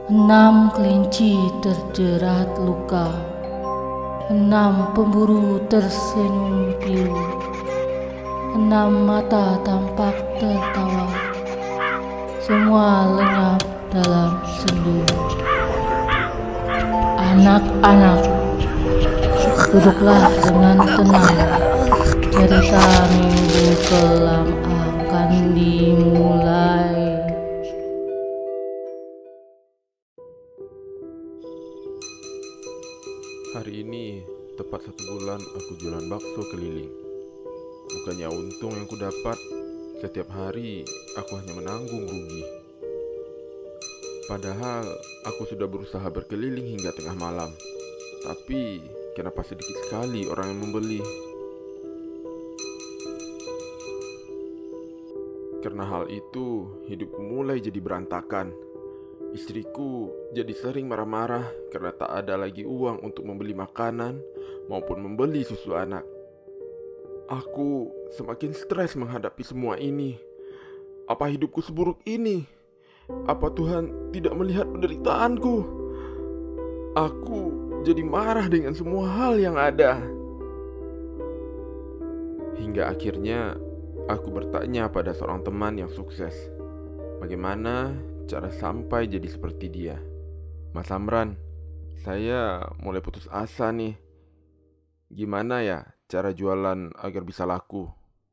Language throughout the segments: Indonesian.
6 kelinci terjerat luka, 6 pemburu tersenyum pilu, 6 mata tampak tertawa, semua lenyap dalam sendu. Anak-anak, duduklah dengan tenang. Cerita minggu kelam akan dimulai. Hari ini tepat 1 bulan aku jualan bakso keliling. Bukannya untung yang kudapat, setiap hari aku hanya menanggung rugi. Padahal aku sudah berusaha berkeliling hingga tengah malam, tapi kenapa sedikit sekali orang yang membeli? Karena hal itu, hidupku mulai jadi berantakan. Istriku jadi sering marah-marah karena tak ada lagi uang untuk membeli makanan maupun membeli susu anak. Aku semakin stres menghadapi semua ini. Apa hidupku seburuk ini? Apa Tuhan tidak melihat penderitaanku? Aku jadi marah dengan semua hal yang ada. Hingga akhirnya aku bertanya pada seorang teman yang sukses, bagaimana cara sampai jadi seperti dia. Mas Amran, saya mulai putus asa nih. Gimana ya cara jualan agar bisa laku?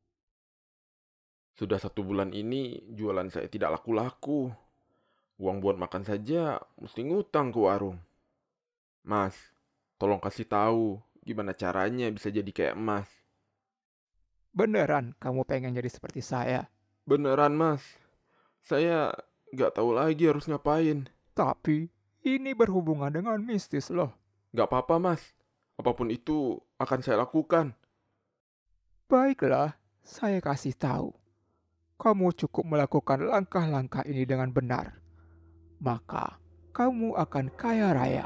Sudah 1 bulan ini jualan saya tidak laku-laku. Uang buat makan saja mesti ngutang ke warung. Mas, tolong kasih tahu gimana caranya bisa jadi kayak Mas. Beneran kamu pengen jadi seperti saya? Beneran Mas, saya gak tahu lagi harus ngapain. Tapi ini berhubungan dengan mistis loh. Gak apa-apa Mas, apapun itu akan saya lakukan. Baiklah, saya kasih tahu. Kamu cukup melakukan langkah-langkah ini dengan benar. Maka kamu akan kaya raya.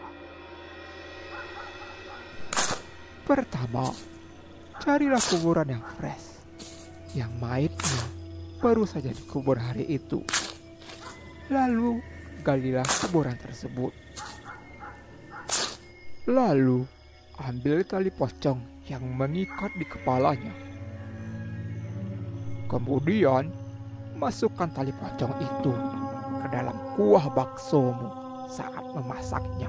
Pertama, carilah kuburan yang fresh, yang mayatnya baru saja dikubur hari itu. Lalu galilah kuburan tersebut. Lalu ambil tali pocong yang mengikat di kepalanya. Kemudian masukkan tali pocong itu ke dalam kuah baksomu saat memasaknya.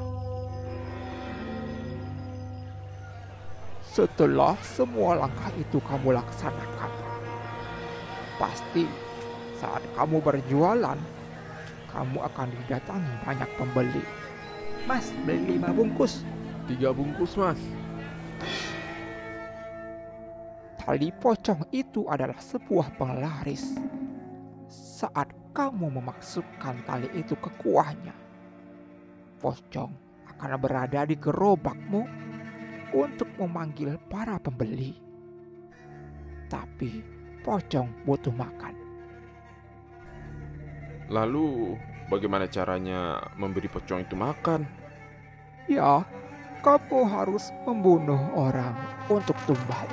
Setelah semua langkah itu kamu laksanakan, pasti saat kamu berjualan, kamu akan didatangi banyak pembeli. Mas, beli 5 bungkus. 3 bungkus Mas. Tali pocong itu adalah sebuah penglaris. Saat kamu memasukkan tali itu ke kuahnya, pocong akan berada di gerobakmu untuk memanggil para pembeli. Tapi pocong butuh makan. Lalu bagaimana caranya memberi pocong itu makan? Ya, kamu harus membunuh orang untuk tumbal.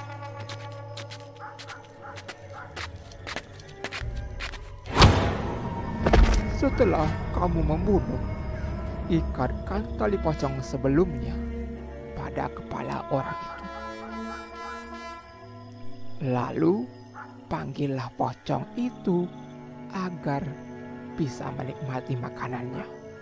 Setelah kamu membunuh, ikatkan tali pocong sebelumnya pada kepala orang itu. Lalu panggillah pocong itu agar bisa menikmati makanannya.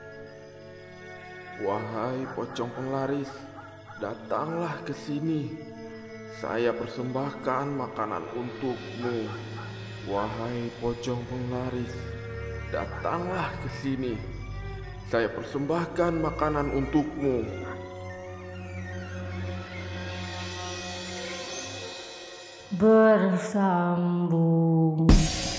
Wahai pocong penglaris, datanglah ke sini. Saya persembahkan makanan untukmu. Wahai pocong penglaris, datanglah ke sini. Saya persembahkan makanan untukmu. Bersambung.